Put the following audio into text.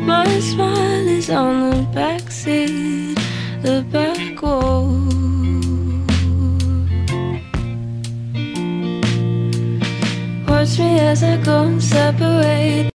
My smile is on the backseat, the back wall. Watch me as I go and separate